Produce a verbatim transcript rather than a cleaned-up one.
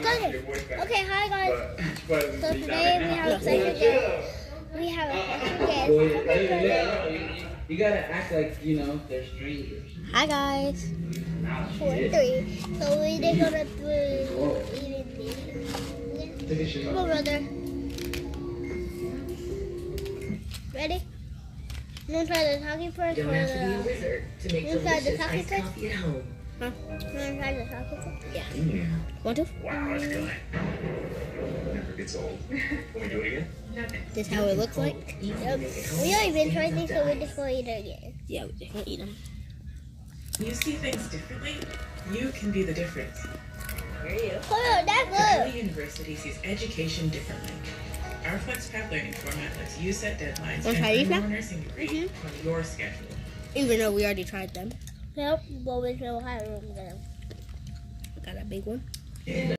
Okay, hi guys. So today we have a special guest. We have a special guest. You gotta act like, you know, they're strangers. Hi guys. Four, three. So we did gonna do even Come on, brother. Ready? You wanna try the talkie first? Don't have to be a wizard to make delicious iced coffee at home. Huh? You wanna try the talkie first? Yeah. Yeah. Want to? Wow, that's good. Never gets old. Can we do it again? This is how it looks like. Yep. We already been trying these, so we're just gonna eat it again. Yeah, we're just gonna eat them. You see things differently, you can be the difference. Where are you? Oh, that's Valley good. University sees education differently. Our FlexPath learning format lets you set deadlines Wanna and try these earn now? your nursing degree Mm-hmm. on your schedule. Even though we already tried them. Yep, but we still have them. Got a big one.